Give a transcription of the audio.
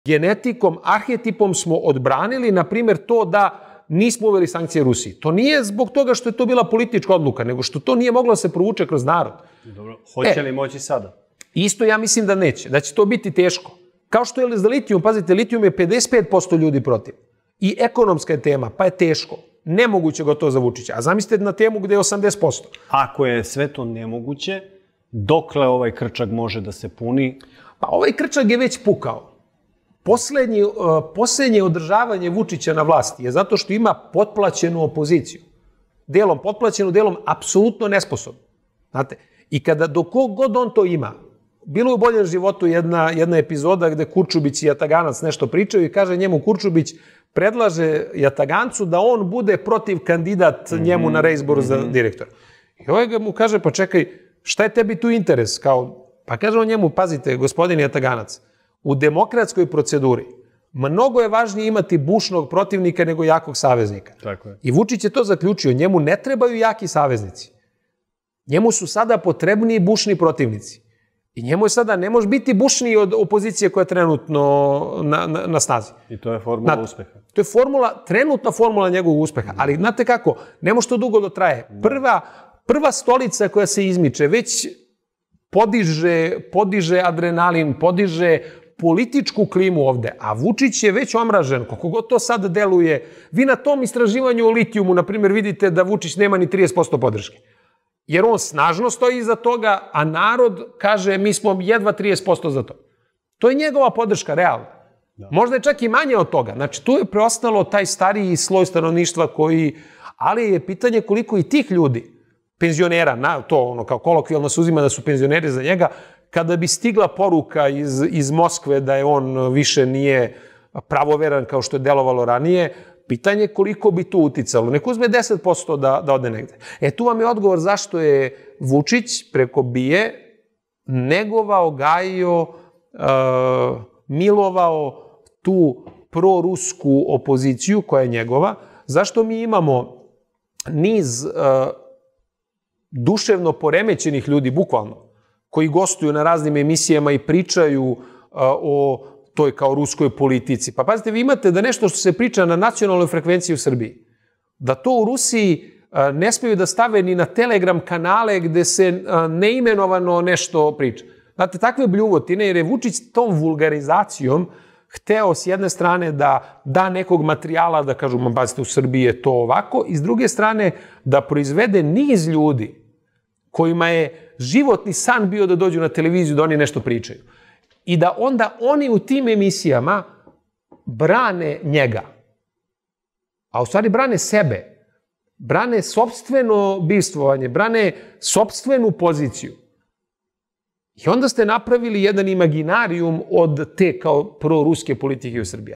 genetikom, arhetipom smo odbranili, na primjer, to da nismo uveli sankcije Rusiji. To nije zbog toga što je to bila politička odluka, nego što to nije moglo da se provuče kroz narod. Dobro, hoće li moći sada? Isto ja mislim da neće, da će to biti teško. Kao što je za litijum, pazite, litijum je 55% ljudi protiv. I ekonomska je tema, pa je teško. Nemoguće ga to za Vučića. A zamislite na temu gde je 80%. Ako je sve to nemoguće, dokle ovaj krčak može da se puni? Pa ovaj krčak je već pukao. Poslednje održavanje Vučića na vlasti je zato što ima potplaćenu opoziciju. Delom potplaćenu, delom apsolutno nesposobnu. Znate, i kada do kog god on to ima, bilo je u Boljem životu jedna epizoda gde Kurčubić i Jataganac nešto pričaju i kaže njemu Kurčubić predlaže Jatagancu da on bude protiv kandidat njemu na reizboru za direktora. I ovaj mu kaže, pa čekaj, šta je tebi tu interes? Pa kaže on njemu, pazite, gospodin Jataganac, u demokratskoj proceduri mnogo je važnije imati bušnog protivnika nego jakog saveznika. Tako je. I Vučić je to zaključio. Njemu ne trebaju jaki saveznici. Njemu su sada potrebniji bušni protivnici. I njemu je sada, ne može biti bušniji od opozicije koja je trenutno na snazi. I to je formula uspeha. To je trenutna formula njegovog uspeha. Ali znate kako, ne može to dugo da traje. Prva stolica koja se izmiče već podiže adrenalin, podiže političku klimu ovde, a Vučić je već omražen, koliko god to sad deluje. Vi na tom istraživanju o litijumu, na primjer, vidite da Vučić nema ni 30% podrške. Jer on snažno stoji iza toga, a narod kaže mi smo jedva 30% za to. To je njegova podrška, realno. Možda je čak i manje od toga. Znači, tu je preostalo taj stariji sloj stanovništva koji... Ali je pitanje koliko i tih ljudi, penzionera, to kao kolokvijalno se uzima da su penzioneri za njega, kada bi stigla poruka iz Moskve da je on više nije pravoveran kao što je delovalo ranije, pitanje je koliko bi to uticalo. Nek uzme 10% da ode negde. Tu vam je odgovor zašto je Vučić preko BIA negovao, gajio, milovao tu prorusku opoziciju koja je njegova. Zašto mi imamo niz duševno poremećenih ljudi, bukvalno, koji gostuju na raznim emisijama i pričaju o toj kao ruskoj politici. Pa pazite, vi imate da nešto što se priča na nacionalnoj frekvenciji u Srbiji, da to u Rusiji ne smeju da stave ni na Telegram kanale gde se neimenovano nešto priča. Znate, takve bljuvotine, jer je Vučić tom vulgarizacijom hteo s jedne strane da nekog materijala, da kažu, pazite, u Srbiji je to ovako, i s druge strane da proizvede niz ljudi kojima je životni san bio da dođu na televiziju, da oni nešto pričaju. I da onda oni u tim emisijama brane njega. A u stvari brane sebe. Brane sopstveno bivstvovanje, brane sopstvenu poziciju. I onda ste napravili jedan imaginarijum od te kao proruske politike u Srbiji.